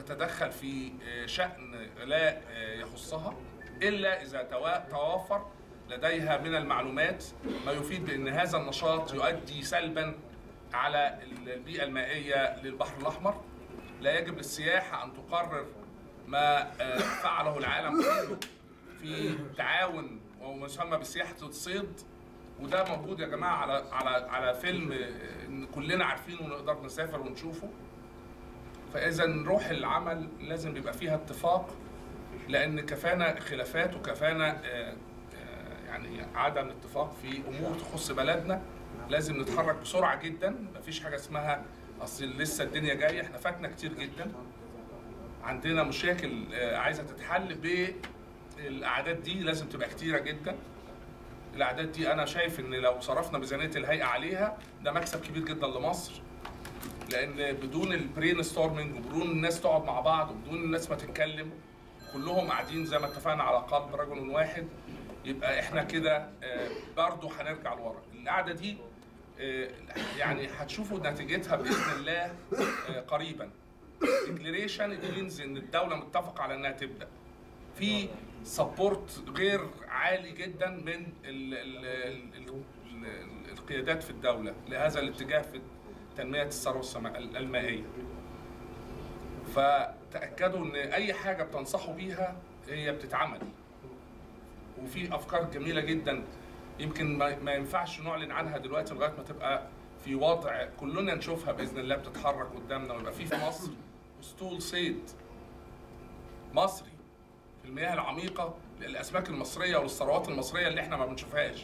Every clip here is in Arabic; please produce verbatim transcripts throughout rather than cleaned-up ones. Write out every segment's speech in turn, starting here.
تتدخل في شأن لا يخصها إلا إذا توافر لديها من المعلومات ما يفيد بأن هذا النشاط يؤدي سلبا على البيئة المائية للبحر الأحمر. لا يجب للسياحة أن تقرر ما فعله العالم كله في تعاون وما يسمى بسياحة الصيد، وده موجود يا جماعة على على على فيلم كلنا عارفينه ونقدر نسافر ونشوفه. فإذا روح العمل لازم يبقى فيها اتفاق، لأن كفانا خلافات وكفانا يعني عدم اتفاق في أمور تخص بلدنا. لازم نتحرك بسرعة جدا، مفيش حاجة اسمها أصل لسه الدنيا جاية، احنا فاتنا كتير جدا. عندنا مشاكل عايزة تتحل بالأعداد دي، لازم تبقى كتيرة جدا. الأعداد دي أنا شايف إن لو صرفنا ميزانية الهيئة عليها ده مكسب كبير جدا لمصر، لأن بدون البرين ستورمنج وبدون الناس تقعد مع بعض وبدون الناس ما تتكلم كلهم قاعدين زي ما اتفقنا على قلب رجل واحد، يبقى احنا كده برضه هنرجع لورا. القعدة دي يعني هتشوفوا نتيجتها بإذن الله قريبا. ديكليريشن مينز إن الدولة متفقة على إنها تبدأ. في سبورت غير عالي جدا من ال ال ال ال القيادات في الدولة لهذا الاتجاه في تنمية الثروة المائية. فتأكدوا ان اي حاجة بتنصحوا بيها هي بتتعمل، وفي افكار جميلة جدا يمكن ما ينفعش نعلن عنها دلوقتي لغاية ما تبقى في وضع كلنا نشوفها بإذن الله بتتحرك قدامنا، ويبقى في في مصر اسطول صيد مصري في المياه العميقة للأسماك المصرية وللثروات المصرية اللي احنا ما بنشوفهاش.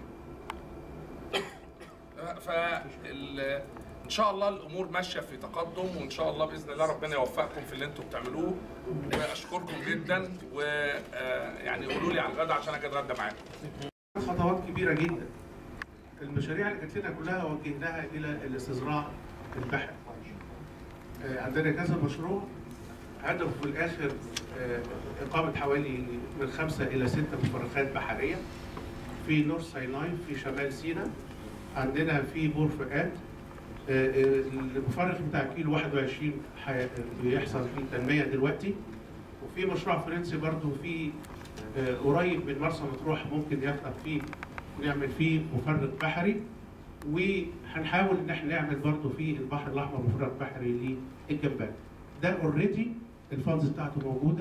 فال ان شاء الله الامور ماشيه في تقدم، وان شاء الله باذن الله ربنا يوفقكم في اللي انتم بتعملوه. واشكركم جدا، ويعني قولوا لي على الغدا عشان اجي اتغدى معاكم. خطوات كبيره جدا. المشاريع اللي جت لنا كلها وجهناها الى الاستزراع البحري. عندنا كذا مشروع هدفه في الاخر اقامه حوالي من خمسه الى سته مفرخات بحريه في نورث سيناء في شمال سيناء. عندنا في بور فؤاد المفرخ بتاع كيلو واحد وعشرين بيحصل فيه تنميه دلوقتي. وفي مشروع فرنسي برضه في قريب من مرسى مطروح ممكن يفتح فيه نعمل فيه مفرغ بحري. وهنحاول ان احنا نعمل برضه في البحر الاحمر مفرغ بحري للجمبري. ده اوريدي الفاندز بتاعته موجوده،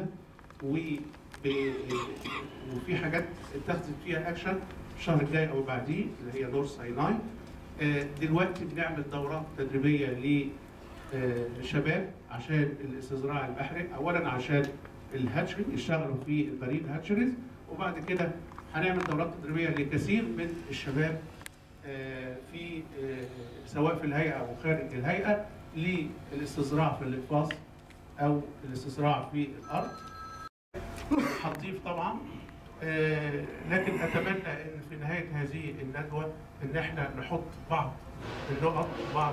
وفي حاجات اتخذت فيها اكشن الشهر الجاي او بعديه اللي هي نورث سيناء. دلوقتي بنعمل دورات تدريبيه للشباب عشان الاستزراع البحري، اولا عشان الهاتشري يشتغلوا في البريد هاتشريز، وبعد كده هنعمل دورات تدريبيه لكثير من الشباب في سواء في الهيئه او خارج الهيئه للاستزراع في الاقفاص او الاستزراع في الارض. هنضيف طبعا آه لكن اتمنى ان في نهايه هذه الندوه ان احنا نحط بعض النقط بعض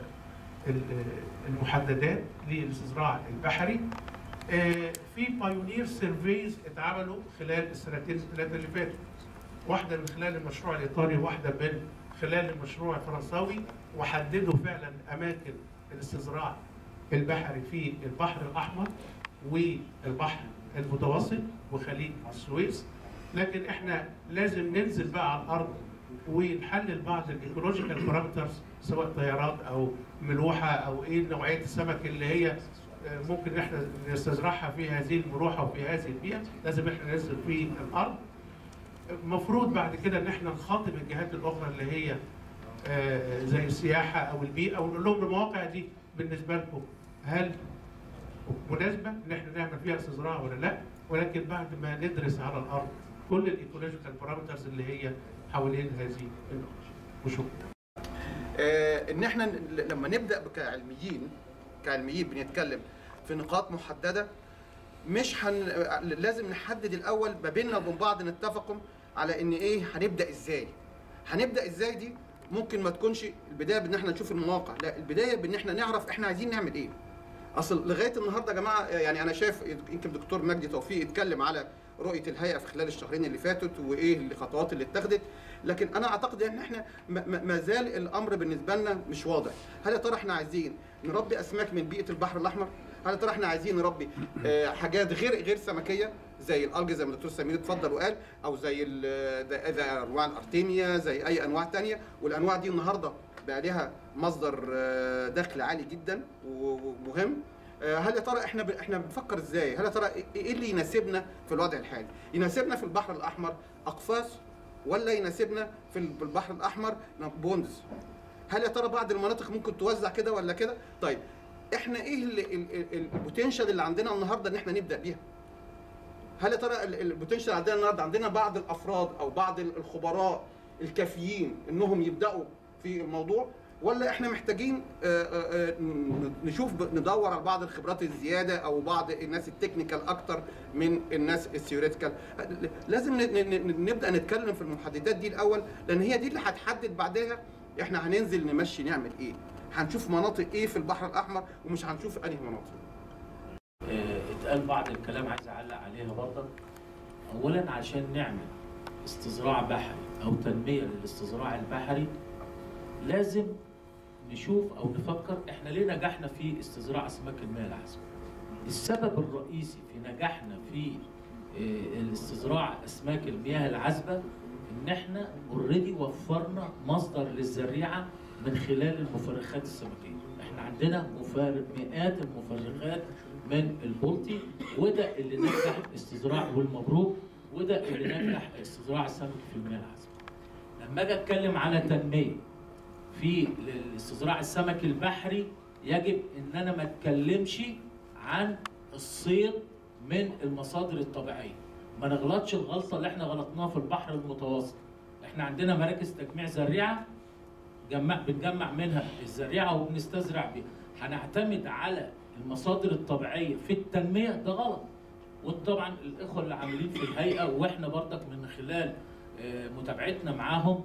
المحددات للاستزراع البحري. آه في بايونير سيرفيز اتعملوا خلال السنتين الثلاثه اللي فاتوا، واحده من خلال المشروع الايطالي وواحده من خلال المشروع الفرنساوي، وحددوا فعلا اماكن الاستزراع البحري في البحر الاحمر والبحر المتوسط وخليج السويس. لكن احنا لازم ننزل بقى على الارض ونحلل بعض الايكولوجيكال بارامترز سواء طيارات او ملوحه او ايه نوعيه السمك اللي هي ممكن احنا نستزرعها في هذه الملوحه وفي هذه البيئه. لازم احنا ننزل في الارض. المفروض بعد كده ان احنا نخاطب الجهات الاخرى اللي هي زي السياحه او البيئه ونقول لهم المواقع دي بالنسبه لكم هل مناسبه ان احنا نعمل فيها استزراع ولا لا، ولكن بعد ما ندرس على الارض كل الايكولوجيكال بارامترز اللي هي حوالين هذه النقطه. وشكرا. آه ان احنا لما نبدا كعلميين كعلميين بنتكلم في نقاط محدده، مش هن... لازم نحدد الاول ما بيننا وبين بعض نتفقوا على ان ايه هنبدا ازاي. هنبدا ازاي دي ممكن ما تكونش البدايه بان احنا نشوف المواقع، لا البدايه بان احنا نعرف احنا عايزين نعمل ايه. اصل لغايه النهارده يا جماعه يعني انا شايف يمكن دكتور مجدي توفيق اتكلم على رؤيه الهيئه في خلال الشهرين اللي فاتت وايه الخطوات اللي اتخذت، لكن انا اعتقد ان احنا ما زال الامر بالنسبه لنا مش واضح. هل يا ترى احنا عايزين نربي اسماك من بيئه البحر الاحمر؟ هل يا ترى احنا عايزين نربي آه، حاجات غير غير سمكيه زي الالج زي ما الدكتور سمير اتفضل وقال، او زي ال- زي انواع الارتيميا، زي اي انواع ثانيه، والانواع دي النهارده بقى لها مصدر آه، دخل عالي جدا ومهم. آه، هل يا ترى احنا ب... احنا بنفكر ازاي؟ هل يا ترى ايه اللي يناسبنا في الوضع الحالي؟ يناسبنا في البحر الاحمر اقفاص، ولا يناسبنا في البحر الاحمر بوندز؟ هل يا ترى بعض المناطق ممكن توزع كده ولا كده؟ طيب احنا ايه البوتنشال اللي عندنا النهارده ان احنا نبدا بيها؟ هل يا ترى البوتنشال عندنا النهارده عندنا بعض الافراد او بعض الخبراء الكافيين انهم يبداوا في الموضوع، ولا احنا محتاجين نشوف ندور على بعض الخبرات الزياده او بعض الناس التكنيكال اكتر من الناس الثيوريتيكال؟ لازم نبدا نتكلم في المحددات دي الاول، لان هي دي اللي هتحدد بعدها احنا هننزل نمشي نعمل ايه، هنشوف مناطق ايه في البحر الاحمر ومش هنشوف انهي مناطق. اه اتقال بعض الكلام عايز اعلق عليها برضه. اولا عشان نعمل استزراع بحري او تنميه للاستزراع البحري لازم نشوف او نفكر احنا ليه نجحنا في استزراع اسماك المياه العذبه. السبب الرئيسي في نجاحنا في الاستزراع اسماك المياه العذبه ان احنا اوريدي وفرنا مصدر للزريعه من خلال المفرخات السمكيه. احنا عندنا مفارق مئات المفرخات من البلطي، وده اللي نجح استزراع والمبروك، وده اللي نجح استزراع السمك في المياه العذبه. لما اجي اتكلم على تنميه في استزراع السمك البحري يجب ان انا ما اتكلمش عن الصيد من المصادر الطبيعيه. ما نغلطش الغلطه اللي احنا غلطناها في البحر المتوسط. احنا عندنا مراكز تجميع زريعه جمع بنجمع منها الزريعه وبنستزرع بيها. هنعتمد على المصادر الطبيعيه في التنميه؟ ده غلط. وطبعا الاخوه اللي عاملين في الهيئه واحنا برضك من خلال متابعتنا معاهم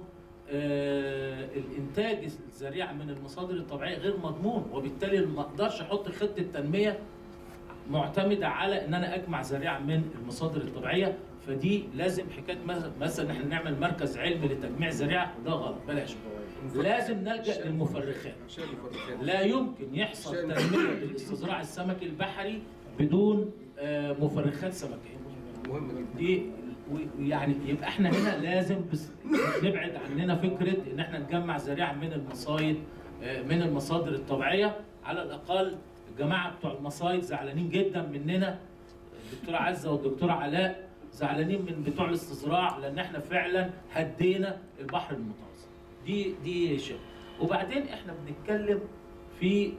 آه الانتاج الزريعه من المصادر الطبيعيه غير مضمون، وبالتالي ما اقدرش احط خطه تنميه معتمده على ان انا اجمع زريعه من المصادر الطبيعيه. فدي لازم حكايه مثلا احنا نعمل مركز علمي لتجميع زريعه، ده غلط، بلاش. لازم نلجا للمفرخات. لا يمكن يحصل تنميه للاستزراع السمكي البحري بدون آه مفرخات سمكيه. مهم دي يعني يبقى احنا هنا لازم بس نبعد عننا فكره ان احنا نجمع زريعه من المصايد من المصادر الطبيعيه. على الاقل الجماعه بتوع المصايد زعلانين جدا مننا، الدكتوره عزه والدكتوره علاء زعلانين من بتوع الاستزراع، لان احنا فعلا هدينا البحر المتوسط. دي دي شيء. وبعدين احنا بنتكلم في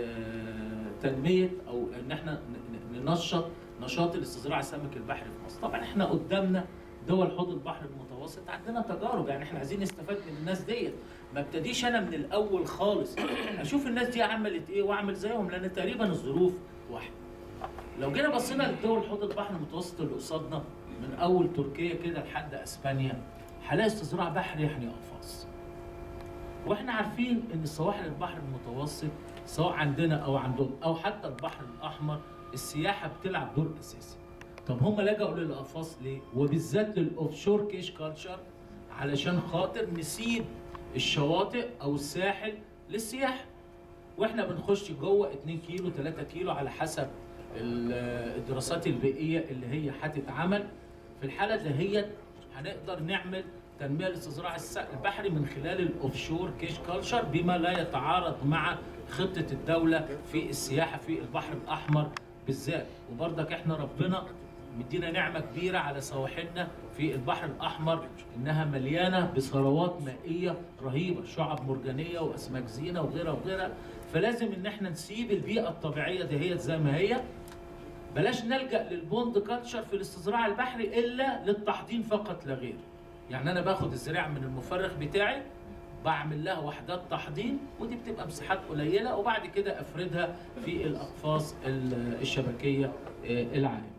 تنميه او ان احنا ننشط نشاط الاستزراع السمك البحري في مصر. طبعا احنا قدامنا دول حوض البحر المتوسط عندنا تجارب، يعني احنا عايزين نستفاد من الناس ديت. ما ابتديش انا من الاول خالص اشوف الناس دي عملت ايه واعمل زيهم، لان تقريبا الظروف واحده. لو جينا بصينا لدول حوض البحر المتوسط اللي قصادنا من اول تركيا كده لحد اسبانيا، هنلاقي استزراع بحري يعني اقفاص. واحنا عارفين ان سواحل البحر المتوسط سواء عندنا او عندهم او حتى البحر الاحمر السياحه بتلعب دور اساسي. طب هم لجأوا للاقفاص ليه؟ وبالذات للاوفشور كيش كالتشر علشان خاطر نسيب الشواطئ او الساحل للسياحه. واحنا بنخش جوه اتنين كيلو تلاتة كيلو على حسب الدراسات البيئيه اللي هي هتتعمل. في الحاله دهيت هنقدر نعمل تنميه الاستزراع البحري من خلال الاوفشور كيش كالتشر بما لا يتعارض مع خطه الدوله في السياحه في البحر الاحمر بالذات. وبرضك احنا ربنا مدينا نعمه كبيره على سواحلنا في البحر الاحمر، انها مليانه بثروات مائيه رهيبه، شعب مرجانيه واسماك زينه وغيرها وغيرها. فلازم ان احنا نسيب البيئه الطبيعيه دهيت زي ما هي. بلاش نلجا للبوند كالتشر في الاستزراع البحري الا للتحضين فقط لا غير. يعني انا باخد الزراعه من المفرخ بتاعي بعمل لها وحدات تحضين، ودي بتبقى مساحات قليله، وبعد كده افردها في الاقفاص الشبكيه العاليه.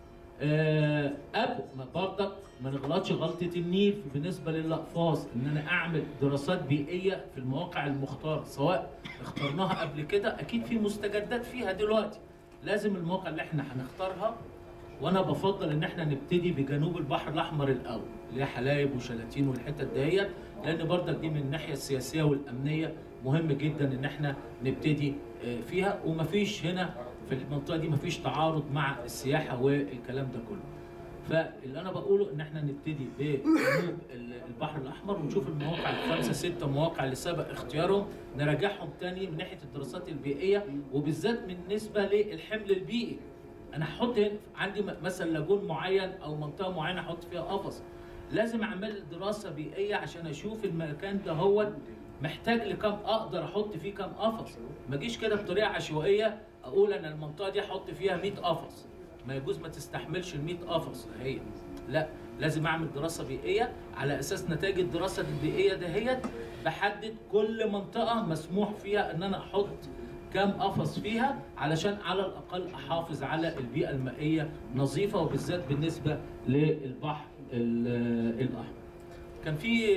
قبل ما برضك ما نغلطش غلطه النيل بالنسبه للاقفاص، ان انا اعمل دراسات بيئيه في المواقع المختاره، سواء اخترناها قبل كده اكيد في مستجدات فيها دلوقتي. لازم المواقع اللي احنا هنختارها، وانا بفضل ان احنا نبتدي بجنوب البحر الاحمر الاول اللي هي حلايب وشلاتين والحتت ديت، لان برضك دي من الناحيه السياسيه والامنيه مهم جدا ان احنا نبتدي فيها. ومفيش هنا في المنطقه دي مفيش تعارض مع السياحه والكلام ده كله. فاللي انا بقوله ان احنا نبتدي بجنوب البحر الاحمر ونشوف المواقع الخمسه سته مواقع اللي سبق اختيارهم نراجعهم تاني من ناحيه الدراسات البيئيه، وبالذات بالنسبه للحمل البيئي. انا هحط عندي مثلا لاجون معين او منطقه معينه احط فيها قفص، لازم اعمل دراسه بيئيه عشان اشوف المكان ده هو محتاج لكم، اقدر احط فيه كم قفص. ما اجيش كده بطريقه عشوائيه اقول انا المنطقه دي احط فيها مية قفص، ما يجوز ما تستحملش ال مية قفص هي. لا، لازم اعمل دراسه بيئيه، على اساس نتائج الدراسه البيئيه دهيت بحدد كل منطقه مسموح فيها ان انا احط كام قفص فيها، علشان على الاقل احافظ على البيئه المائيه نظيفه، وبالذات بالنسبه للبحر الاحمر. كان في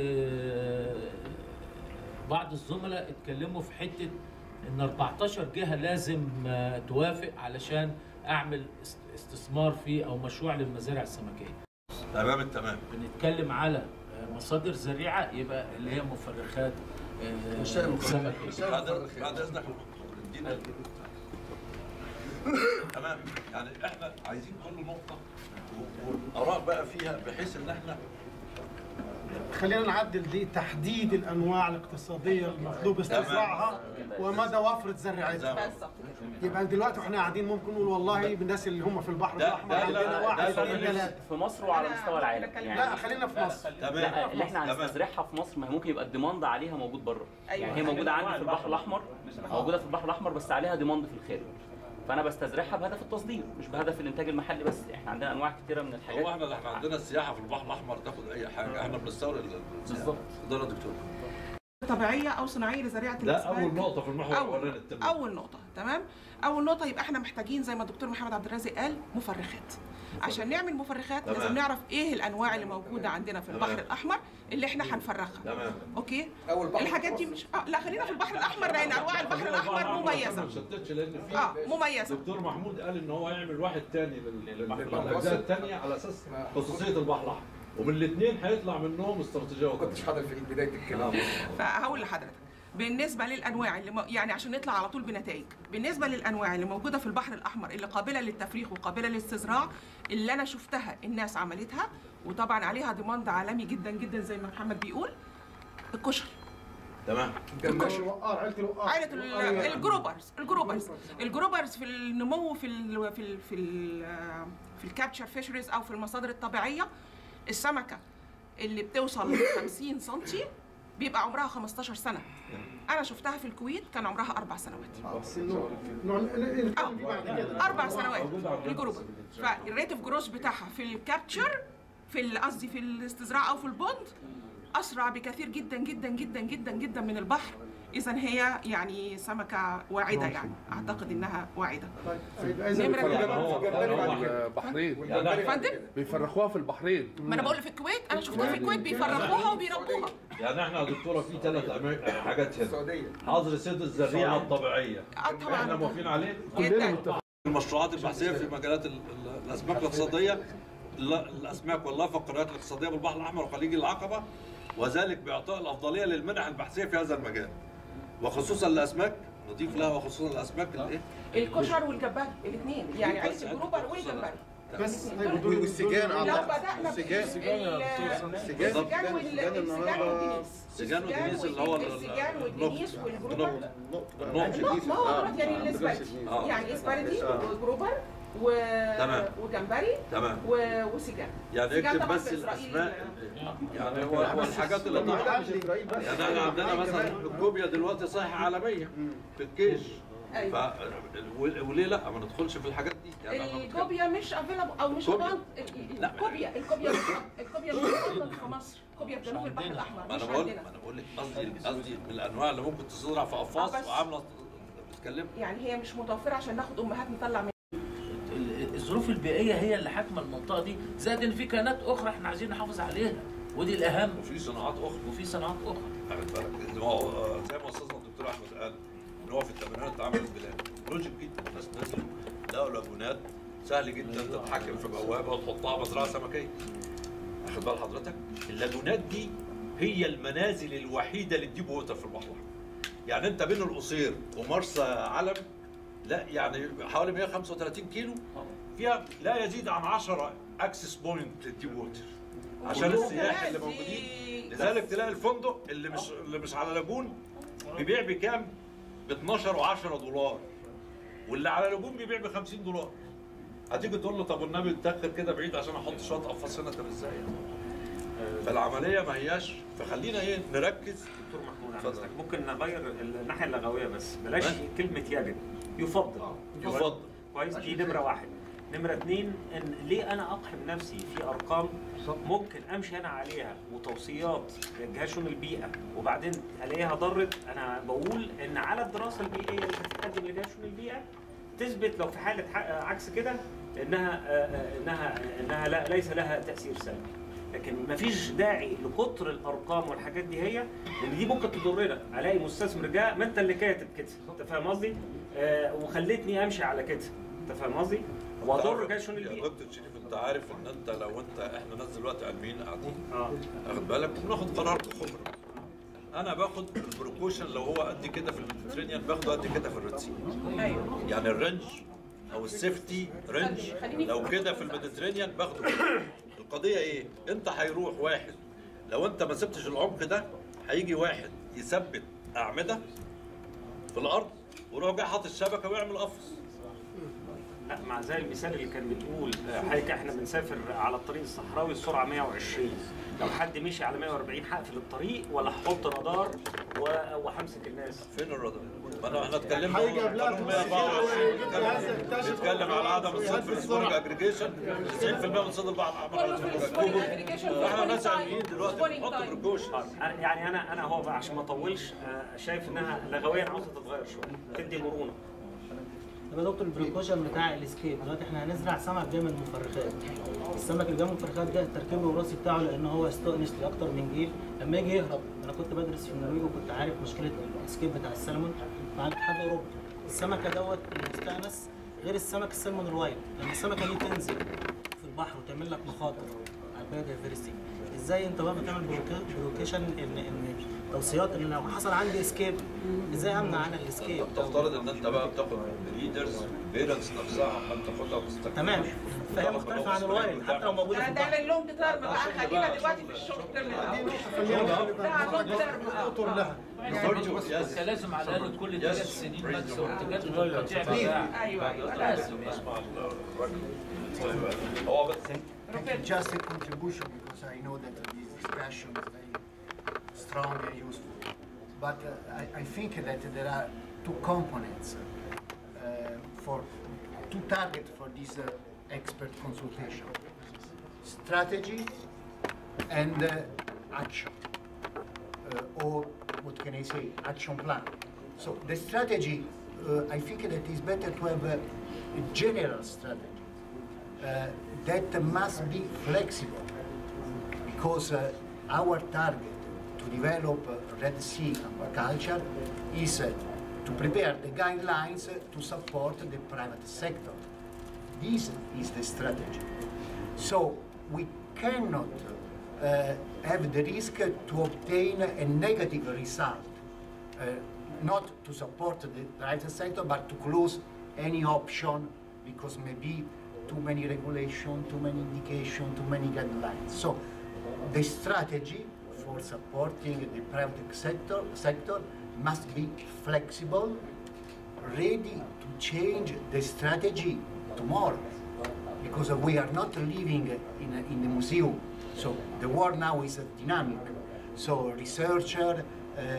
بعض الزملاء اتكلموا في حته ان أربعتاشر جهه لازم توافق علشان اعمل استثمار في او مشروع للمزارع السمكيه. تمام التمام. بنتكلم على مصادر زريعه يبقى اللي هي مفرخات سمكيه. بعد اذنك ادينا تمام. يعني احنا عايزين كل نقطه واراء بقى فيها، بحيث ان احنا خلينا نعدل دي تحديد الانواع الاقتصاديه المطلوب استصلاحها ومدى وفره زراعتها. يبقى دلوقتي واحنا قاعدين ممكن نقول والله بالناس اللي هم في البحر الاحمر عندنا واحد اثنين ثلاثه في مصر وعلى مستوى العالم. يعني لا خلينا في مصر. لا اللي احنا هنستزرعها في مصر ما هي ممكن يبقى الديماند عليها موجود بره. يعني هي موجوده عندي في البحر الاحمر، موجوده في البحر الاحمر بس عليها ديماند في الخارج. فانا بستزرعها بهدف التصدير مش بهدف الانتاج المحلي بس. احنا عندنا انواع كثيره من الحاجات. هو احنا اللي احنا عندنا السياحه في البحر الاحمر تاخد اي حاجه، احنا بنستورد بالظبط. ده يا دكتور. طبيعيه او صناعيه لزراعه الاسماك. لا اول نقطه في المحور الاولاني التنميه. اول نقطه تمام. اول نقطه يبقى احنا محتاجين زي ما الدكتور محمد عبد الرازق قال مفرخات. عشان نعمل مفرخات تمام. لازم نعرف ايه الانواع اللي موجوده عندنا في البحر تمام. الاحمر اللي احنا هنفرخها. تمام. اوكي. الحاجات دي مش آه لا خلينا في البحر الاحمر لان انواع البحر الاحمر مميزه. ما شتتش لان في اه مميزه. دكتور محمود قال ان هو هيعمل واحد ثاني للاجزاء الثانيه على اساس خصوصيه البحر الاحمر، ومن الاثنين هيطلع منهم استراتيجيه. ما كنتش حاضر في بدايه الكلام. فهقول لحضرتك بالنسبه للانواع اللي م... يعني عشان نطلع على طول بنتائج، بالنسبه للانواع اللي موجوده في البحر الاحمر اللي قابله للتفريخ وقابله للاستزراع اللي انا شفتها الناس عملتها وطبعا عليها ديماند عالمي جدا جدا زي ما محمد بيقول، الكشري. تمام. الكشري وقار عائله الوقار عائله الجروبرز الجروبرز الجروبرز في النمو في ال في ال في ال في الكابتشر فيشريز او في المصادر الطبيعيه. السمكه اللي بتوصل ل خمسين سنتي بيبقى عمرها خمستاشر سنه. انا شفتها في الكويت كان عمرها اربع سنوات. اربع سنوات الجروبر. فالريت اوف جروث بتاعها في الكابتشر في قصدي في الاستزراع او في البوند اسرع بكثير جدا جدا جدا جدا جدا من البحر. اذا هي يعني سمكه واعده، يعني اعتقد انها واعده. البحرين بيفرخوها في البحرين. ما انا بقول في الكويت، انا شفتها في الكويت بيفرخوها وبيربوها. يعني احنا يا دكتوره في ثلاث حاجات هنا. حظر صيد الزريعه الطبيعيه احنا موافقين عليه كلنا متفقين. المشروعات البحثيه في مجالات الاسماك الاقتصاديه، الاسماك واللافه القريات الاقتصاديه بالبحر الاحمر وخليج العقبه، وذلك باعطاء الافضليه للمنح البحثيه في هذا المجال، وخصوصا الاسماك نضيف لها وخصوصا الاسماك الايه؟ الكشر والجمبري الاثنين، يعني عائله الجروبر والجمبري. بس والسجان لو بدأنا السجان السجان السجان والدنيس السجان والدنيس اللي هو السجان والدنيس والجروبر النقط ما هو دلوقتي يعني الاسبرتي، يعني اسبرتي وجروبر و... وجمبري تمام وسجان. يعني اكتب بس الاسماء، يعني هو هو الحاجات اللي طبعا يعني احنا عندنا مثلا الكوبيا دلوقتي صيحه عالميه في الكيش. أيوة. ف وليه لا ما ندخلش في الحاجات دي؟ يعني الكوبيا مش افيلابل او مش افيلابل. الكوبيا الكوبيا الكوبيا مش افضل في مصر، كوبيا في جنوب البحر الاحمر مش عندنا. ما انا بقول لك قصدي قصدي من الانواع اللي ممكن تزرع في قفاص وعامله بتتكلم، يعني هي مش متوفره عشان ناخد امهات نطلع من الظروف البيئيه هي اللي حاكمه المنطقه دي، زائد ان في كيانات اخرى احنا عايزين نحافظ عليها ودي الاهم، وفي صناعات اخرى وفي صناعات اخرى. زي ما استاذنا الدكتور احمد قال ان هو في الثمانينات اتعمل البلاد لوجيك جدا، الناس نزلوا لقوا لاجونات سهل جدا تتحكم في بوابه وتحطها مزرعه سمكيه. واخد بال حضرتك؟ اللاجونات دي هي المنازل الوحيده للديب ووتر في البحر. يعني انت بين القصير ومرسى علم لا يعني حوالي مئة وخمسة وثلاثين كيلو فيها لا يزيد عن عشرة اكسس بوينت للديب ووتر عشان السياح اللي موجودين. لذلك تلاقي الفندق اللي مش اللي مش على لاجون بيبيع بكام؟ ب اتناشر وعشرة دولار، واللي على لاجون بيبيع ب خمسين دولار. هتيجي تقول له طب والنبي تتاخر كده بعيد عشان احط شويه قفاص هنا، طب ازاي؟ فالعمليه ما هياش، فخلينا ايه نركز. دكتور محمود ممكن نغير الناحيه اللغويه بس، بلاش كلمه يجب، يفضل. يفضل كويس، دي نمره واحد. نمره اثنين، ان ليه انا اقحم نفسي في ارقام ممكن امشي انا عليها وتوصيات يوجهها شؤون البيئه وبعدين الاقيها ضرت. انا بقول ان على الدراسه البيئيه اللي هتتقدم لجهه شؤون البيئه تثبت لو في حاله عكس كده انها انها انها لا ليس لها تاثير سلبي. لكن مفيش داعي لكتر الارقام والحاجات دي، هي لان دي ممكن تضرنا. الاقي مستثمر جاء ما انت اللي كاتب كده، انت فاهم قصدي؟ آه وخلتني امشي على كده، انت فاهم قصدي؟ واضر جاي شؤون البيئه. يا دكتور شريف انت عارف ان انت لو انت احنا ناس دلوقتي علميين قاعدين اه واخد بالك وبناخد قرار بخبره. انا باخد البروكوشن لو هو قد كده في الميديترينيان باخده قد كده في الريد سي. ايوه يعني الرنج او السيفتي رنج لو كده في الميديترينيان باخده كده. القضيه ايه؟ انت هيروح واحد لو انت ما سبتش العمق ده هيجي واحد يثبت اعمده في الارض ويروح جاي حاطط الشبكه ويعمل قفص. لا مع زي المثال اللي كان بتقول حضرتك احنا بنسافر على الطريق الصحراوي السرعه مئة وعشرين، لو حد مشي على مئة وأربعين هقفل الطريق ولا هحط رادار وهمسك الناس؟ فين الرادار؟ ما انا احنا اتكلمنا هيجي قبلها مئة وأربعة وعشرين بنتكلم على عدم الصيد في السبورج اجريجيشن. تسعين بالمئة من صيد البحر احمر على السبورج اجريجيشن. احنا ناس علميين دلوقتي بنحط بروكوشن. يعني انا انا هو بقى عشان ما اطولش شايف انها لغويا عاوزه تتغير شويه، تدي مرونه. طب يا دكتور البريكوشن بتاع الاسكيب دلوقتي احنا هنزرع سمك جاي من المفرخات. السمك اللي جاي من المفرخات ده التركيب الوراثي بتاعه لان هو استؤنس لاكتر من جيل، لما يجي يهرب انا كنت بدرس في النرويج وكنت عارف مشكله الاسكيب بتاع السلمون مع الاتحاد الاوروبي. السمكه دوت المستأنس غير السمك السلمون الوايلد، لما السمكه دي تنزل في البحر وتعمل لك مخاطر على البايودايفرستي، ازاي انت بقى بتعمل بروكيشن ان ان توصيات ان لو حصل عندي اسكيب ازاي امنع عن الاسكيب؟ تفترض ان انت بقى بتاخد ليدرز بيرنتس نفسها عمال تاخدها وتستخدمها. تمام، فهي مختلفه عن الوايلد حتى لو موجوده في البحر. ده اللونج تيرم بقى، خلينا دلوقتي في الشورت تيرم. ده لونج تيرم بس لازم على الاقل كل ثلاث سنين ماكسيموم تجدد القطيع بتاعك. ايوه ايوه لازم. هو بس just a contribution because I know that this discussion is very strong and useful. But uh, I, I think that there are two components uh, for two targets for this uh, expert consultation: strategy and uh, action, uh, or what can I say, action plan. So the strategy, uh, I think that it's better to have a, a general strategy uh, that must be flexible, because uh, our target to develop uh, Red Sea aquaculture is uh, to prepare the guidelines uh, to support the private sector. This is the strategy. So we cannot uh, have the risk to obtain a negative result, uh, not to support the private sector, but to close any option because maybe too many regulation, too many indication, too many guidelines. So the strategy for supporting the private sector, sector must be flexible, ready to change the strategy tomorrow, because we are not living in, a, in the museum. So the world now is dynamic. So researcher, um,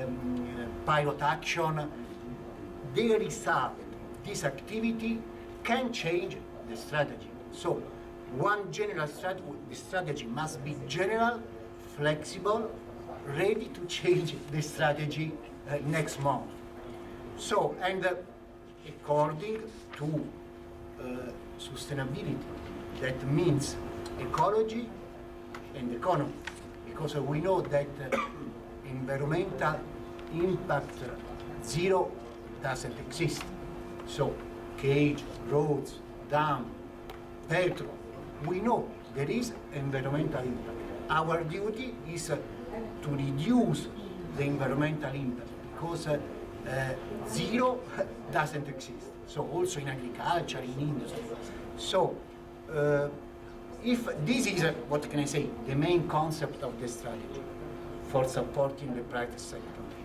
pilot action, the result, this activity can change the strategy. So one general strategy, the strategy must be general, flexible, ready to change the strategy uh, next month. So, and uh, according to uh, sustainability, that means ecology and economy, because uh, we know that uh, environmental impact uh, zero doesn't exist. So cage, roads, dam, petrol, we know there is environmental impact. Our duty is uh, to reduce the environmental impact, because uh, Uh, zero doesn't exist. So also in agriculture, in industry. So uh, if this is, uh, what can I say, the main concept of the strategy for supporting the private sector.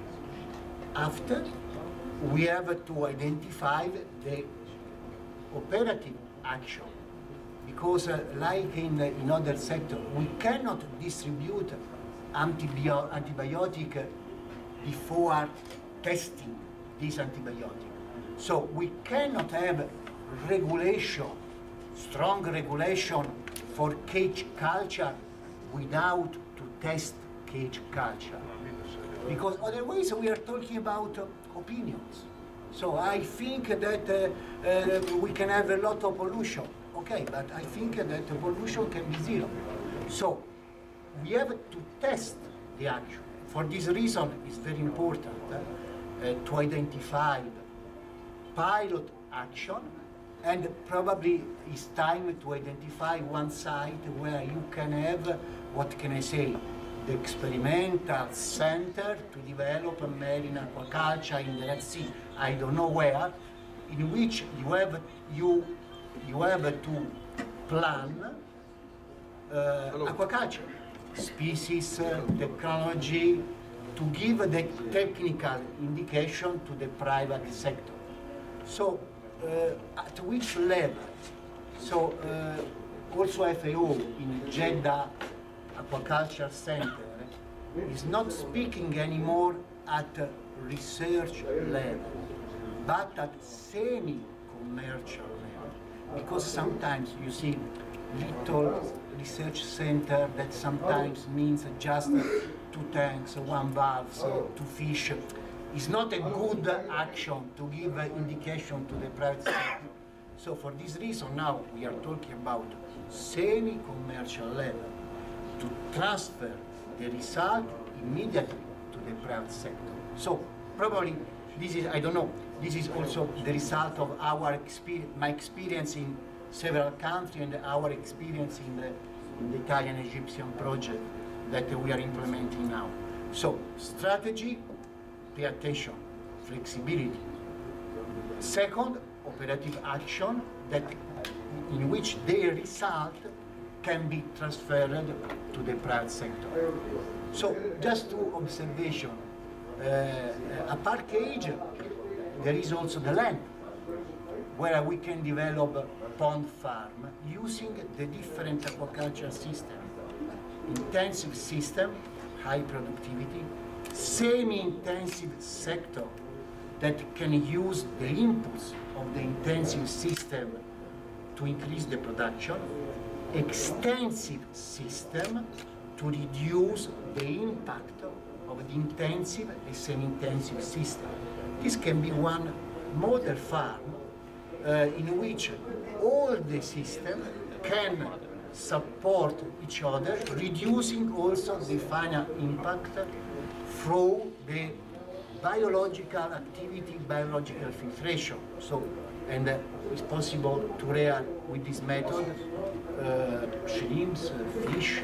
After, we have to identify the operative action, because uh, like in, uh, in other sectors, we cannot distribute antibio antibiotic before testing this antibiotic. So we cannot have regulation, strong regulation for cage culture without to test cage culture. Because otherwise we are talking about uh, opinions. So I think that uh, uh, we can have a lot of pollution. Okay, but I think that the pollution can be zero. So we have to test the action. For this reason, it's very important uh, uh, to identify pilot action, and probably it's time to identify one site where you can have, uh, what can I say, the experimental center to develop a marine aquaculture in the Red Sea. I don't know where, in which you have you you have to plan uh, aquaculture, species, uh, technology, to give the technical indication to the private sector. So, uh, at which level? So, uh, also F A O in Jeddah Aquaculture Center is not speaking anymore at research level, but at semi-commercial level. Because sometimes you see little research center that sometimes means just two tanks, one valve, so two fish. It's not a good action to give indication to the private sector. So for this reason now we are talking about semi-commercial level to transfer the result immediately to the private sector. So probably this is, I don't know, this is also the result of our experience, my experience in several countries and our experience in the, in the Italian-Egyptian project that we are implementing now. So strategy, pay attention, flexibility. Second, operative action that in which the result can be transferred to the private sector. So just two observations. Uh, a park cage, there is also the land where we can develop a pond farm using the different aquaculture system. Intensive system, high productivity, semi-intensive sector that can use the inputs of the intensive system to increase the production, extensive system to reduce the impact of the intensive and semi-intensive system. This can be one model farm uh, in which all the system can support each other, reducing also the final impact through the biological activity, biological filtration. So, and uh, it's possible to rear with this method uh, shrimps, uh, fish,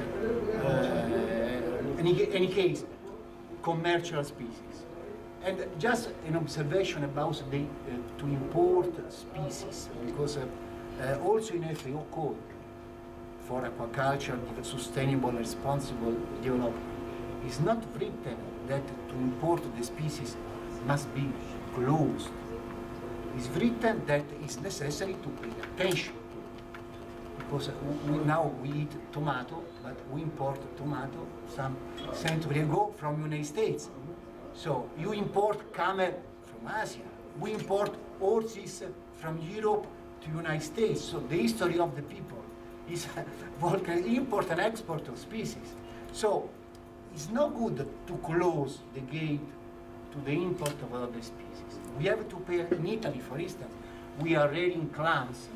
uh, in any case, commercial species. And just an observation about the uh, to import species, because uh, uh, also in F A O code for aquaculture, sustainable, responsible development, it's not written that to import the species must be closed. It's written that it's necessary to pay attention to it. Because we, now we eat tomato, but we import tomato some century ago from United States. So you import camel from Asia. We import horses from Europe to United States. So the history of the people is import and export of species. So it's no good to close the gate to the import of other species. We have to pay, in Italy, for instance, we are rearing clams,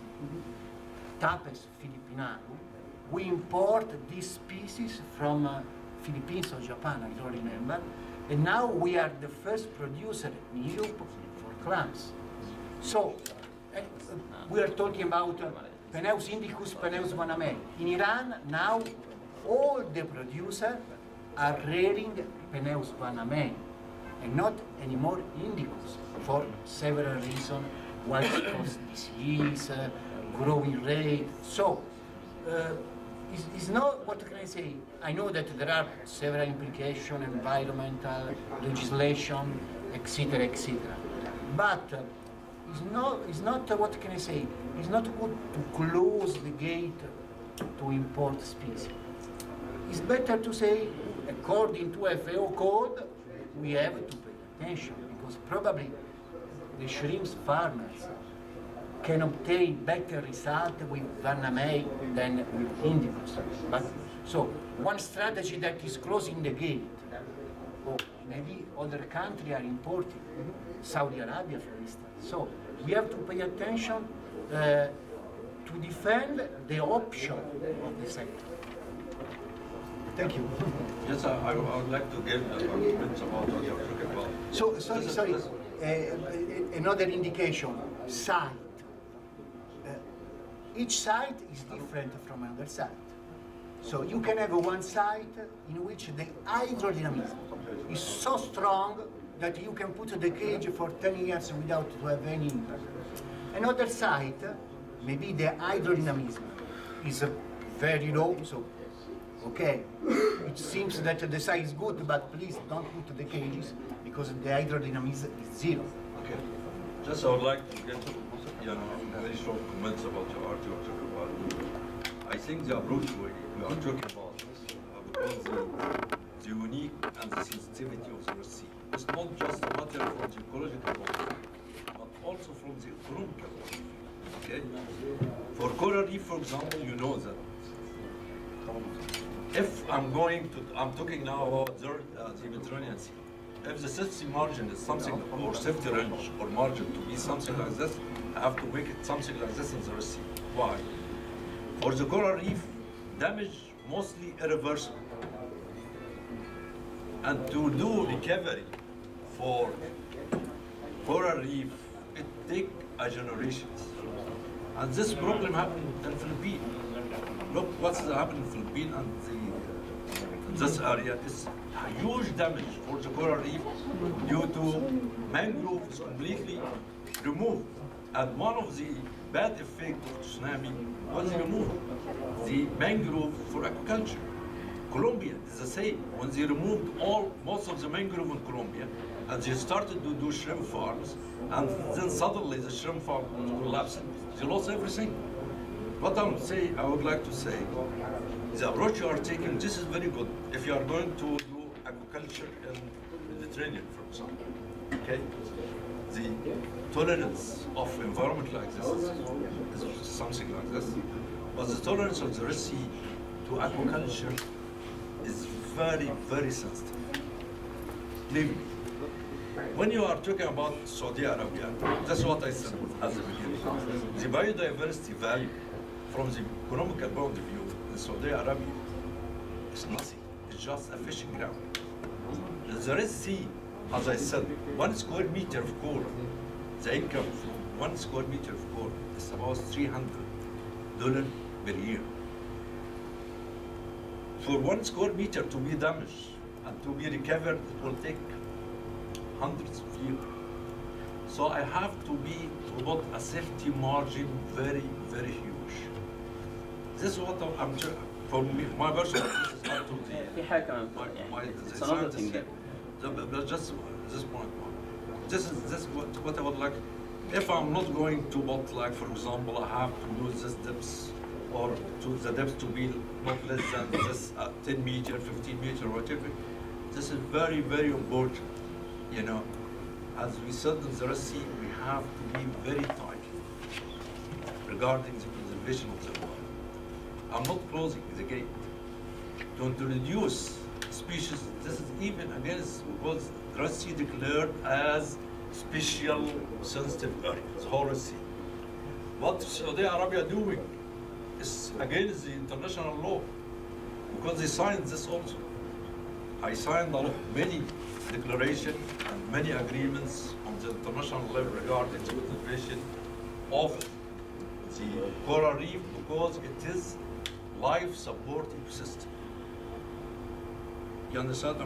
Tapes philippinanum. We import these species from uh, Philippines or Japan, I don't remember. And now we are the first producer in Europe for clams. So uh, we are talking about uh, Peneus indicus, Peneus vanamei. In Iran, now all the producers are rearing Peneus vanamei and not anymore indicus for several reasons. One is disease, uh, growing rate. So, uh, it's, it's not, what can I say? I know that there are several implications, environmental legislation, et cetera, et cetera. But uh, it's not, it's not uh, what can I say? It's not good to close the gate to import species. It's better to say, according to F A O code, we have to pay attention, because probably the shrimp farmers can obtain better result with Vanamei than with indicus. But so one strategy that is closing the gate, or maybe other countries are importing, Saudi Arabia for instance. So we have to pay attention uh, to defend the option of the sector. Thank you. Yes, I, I would like to give the arguments about what you're talking about. So, sorry, sorry. Uh, another indication, site. Uh, each site is different from another site. So you can have one site in which the hydrodynamism is so strong that you can put the cage for ten years without to have any impact. Another site, maybe the hydrodynamism is uh, very low, so okay, it seems that the size is good, but please don't put the cages because the hydrodynamism is zero. Okay. Just I would like to get, you know, very short comments about your art you're talking about. I think the approach we, we are talking about uh, because the, the unique and the sensitivity of the Red Sea. It's not just a matter from the ecological point of view, but also from the economical point of view. Okay? For coral reef, for example, you know that if I'm going to, I'm talking now about the, uh, the Mediterranean Sea. If the safety margin is something, or safety range or margin to be something like this, I have to make it something like this in the Red Sea. Why? For the coral reef, damage mostly irreversible. And to do recovery for coral reef, it takes a generation. And this problem happened in the Philippines. Look what's happening in the Philippines and the, this area is a huge damage for the coral reef due to mangrove is completely removed. And one of the bad effects of tsunami was the removal the mangrove for aquaculture. Colombia is the same. When they removed all most of the mangrove in Colombia and they started to do shrimp farms, and then suddenly the shrimp farm collapsed, they lost everything. What I'm saying, I would like to say, the approach you are taking, this is very good. If you are going to do aquaculture in the Mediterranean, for example, okay? The tolerance of environment like this is, is something like this. But the tolerance of the Red Sea to aquaculture is very, very sensitive. Believe me. When you are talking about Saudi Arabia, that's what I said at the beginning. The biodiversity value from the economical point of view in Saudi Arabia is nothing. It's just a fishing ground. The Red Sea, as I said, one square meter of coral, the income from one square meter of coral is about three hundred dollars per year. For one square meter to be damaged and to be recovered, it will take hundreds of years. So I have to be to put a safety margin very, very huge. This is what I'm trying, for me, my personal, this is up to the, my, my, the scientists here. But just this point, this is this what, what I would like. If I'm not going to put, like, for example, I have to use this depth, or to the depth to be not less than this uh, ten meter, fifteen meter, whatever. This is very, very important. You know, as we said in the Red Sea, we have to be very tight regarding the preservation of the water. I'm not closing the gate. To introduce species, this is even against what the Red Sea declared as special sensitive areas, whole Red Sea. What Saudi Arabia doing is against the international law, because they signed this also. I signed many declarations and many agreements on the international level regarding the preservation of the coral reef, because it is life support ecosystem. You understand what I mean?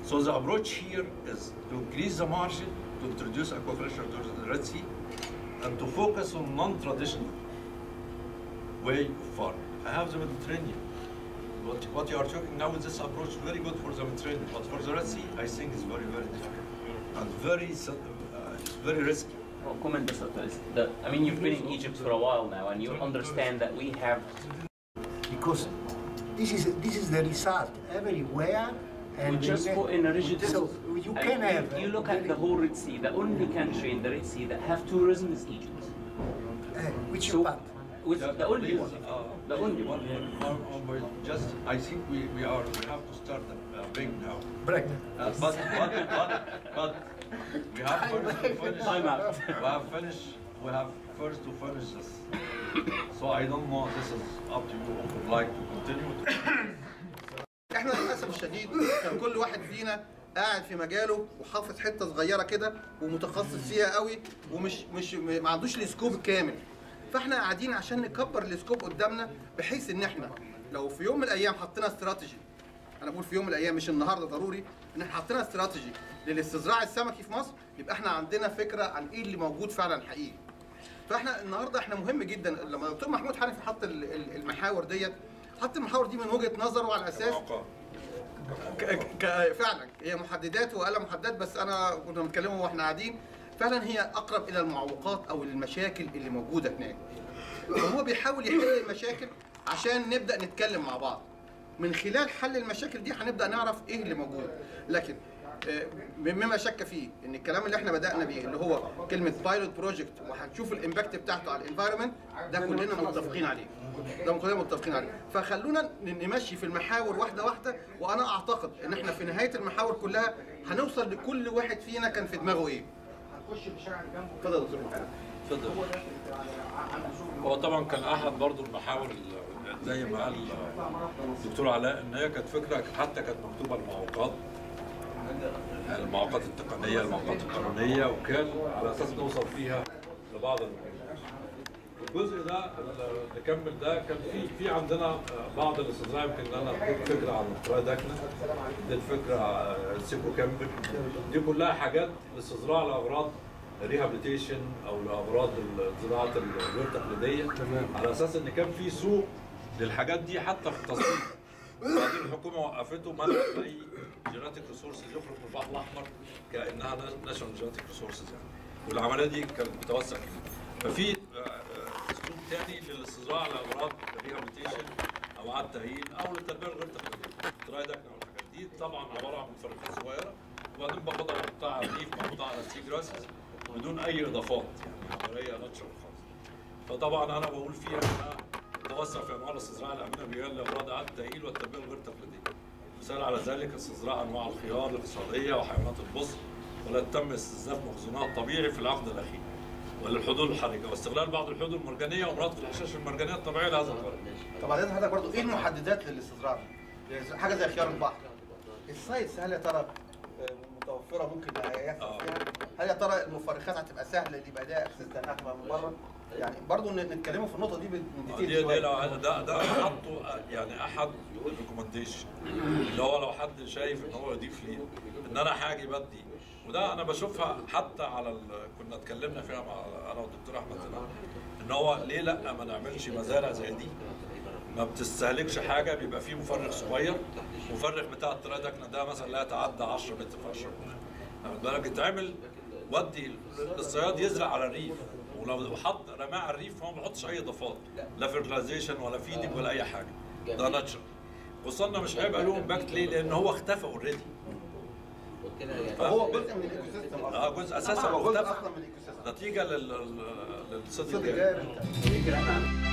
So the approach here is to increase the margin, to introduce aquaculture to the Red Sea, and to focus on non-traditional way of farming. I have the Mediterranean. What, what you are talking now with this approach very good for the Mediterranean, but for the Red Sea, I think it's very, very difficult and very, uh, it's very risky. Well, comment this, the, I mean, you've been in Egypt for a while now, and you understand that we have. Because this is this is the result everywhere. And we just put in a rigid. So you can you, have. You look at the whole Red Sea. The only country in the Red Sea that have tourism is Egypt. Uh, which so, part? With the only one. Uh, the only one. one. Just, I think we, we are we have to start uh, big now. Break. Uh, but, but, but, but we have first to finish. Time out. We have finished. We have first to finish this. So I don't know. This is up to you. Would like to continue to. احنا للاسف الشديد كان كل واحد فينا قاعد في مجاله وحافظ حته صغيره كده ومتخصص فيها قوي ومش مش ما عندوش السكوب الكامل. فاحنا قاعدين عشان نكبر السكوب قدامنا بحيث ان احنا لو في يوم من الايام حطينا استراتيجي، انا بقول في يوم من الايام مش النهارده ضروري، ان احنا حطينا استراتيجي للاستزراع السمكي في مصر، يبقى احنا عندنا فكره عن ايه اللي موجود فعلا حقيقي. فاحنا النهارده احنا مهم جدا لما الدكتور محمود حنفي حط المحاور ديت، حط المحاور دي من وجهه نظره على اساس فعلا هي محددات وقال محددات، بس انا كنا بنتكلموا واحنا قاعدين فعلا هي اقرب الى المعوقات او المشاكل اللي موجوده هناك. وهو بيحاول يحل المشاكل عشان نبدا نتكلم مع بعض. من خلال حل المشاكل دي هنبدا نعرف ايه اللي موجود. لكن مما شك فيه ان الكلام اللي احنا بدانا بيه اللي هو كلمه بايلوت بروجكت وهنشوف الامباكت بتاعته على الانفايرمنت، ده كلنا متفقين عليه. ده كلنا متفقين عليه. فخلونا نمشي في المحاور واحده واحده، وانا اعتقد ان احنا في نهايه المحاور كلها هنوصل لكل واحد فينا كان في دماغه ايه. هنخش بالشارع اللي جنبه. اتفضل يا دكتور محمد. اتفضل. هو طبعا كان احد برضه المحاور زي ما قال الدكتور علاء ان هي كانت فكره حتى كانت مكتوبه المعوقات المعوقات التقنيه المعوقات القانونيه، وكان على اساس نوصل فيها لبعض الامور. الجزء ده اللي كمل ده كان في في عندنا بعض الاستزراع، يمكن انا اديت فكره عن الترايداكنا، اديت فكره سيكو كامبل، دي كلها حاجات لاستزراع لاغراض ريهابيليتيشن او لاغراض الزراعه الغير تقليديه، على اساس ان كان في سوق للحاجات دي حتى في التصدير. وبعدين الحكومه وقفته منعت اي جيناتيك ريسورسز يخرج من البحر الاحمر كانها ناشونال جيناتيك ريسورسز يعني، والعمليه دي كانت متوسع فيها. ففي اسلوب ثاني للاستزراع لاغراض ريهابيليتيشن او اعاده تاهيل او للتربيه الغير تقليديه. الترايداكنا والحاجات دي طبعا عباره عن مفرخات صغيره وبعدين باخدها محطوطه على الريف محطوطه على السي جراسز بدون اي اضافات، يعني عمليه ناتشرال خالص. فطبعا انا بقول فيها انها توسع في انواع الاستزراع الامنه بيان لاغراض اعاده التاهيل والتربيه الغير تقليديه. مثال على ذلك استزراع انواع الخيار الاقتصاديه وحيوانات البصر، ولا تم استنزاف مخزونات طبيعي في العقد الاخير، وللحدود الحرجه، واستغلال بعض الحدود المرجانيه ومرافق الحشائش المرجانيه الطبيعيه لهذا الغرض. طب بعدين حضرتك برضه ايه المحددات للاستزراع؟ حاجه زي خيار البحر. السايتس هل يا ترى متوفره ممكن يحصل فيها؟ هل يا ترى المفرخات هتبقى سهله اللي يبقى ده استخدامها من بره؟ يعني برضه نتكلموا في النقطه دي بالديتيل شويه. ده ده ده حطه يعني احد الريكومنديشن اللي هو لو حد شايف ان هو يضيف ليه ان انا حاجه بدي، وده انا بشوفها حتى على ال... كنا اتكلمنا فيها مع انا والدكتور احمد زمان ان هو ليه لا ما نعملش مزارع زي دي ما بتستهلكش حاجه، بيبقى فيه مفرغ صغير، مفرغ بتاع الترايداكنا ده مثلا لا يتعدى عشرة متر في عشرة متر، خد بالك يتعمل ودي الصياد يزرع على الريف، ولو حط رماه على الريف هو ما بيحطش اي اضافات لا فيرتلايزيشن ولا فيدنج ولا اي حاجه، ده ناتشرال. وصلنا مش هيبقى له امباكت ليه؟ لان هو اختفى اوريدي. هو جزء من الايكو سيستم. اه جزء اساسا هو جزء اختفى اصلا من الايكو سيستم نتيجه لل للصيد الجاري.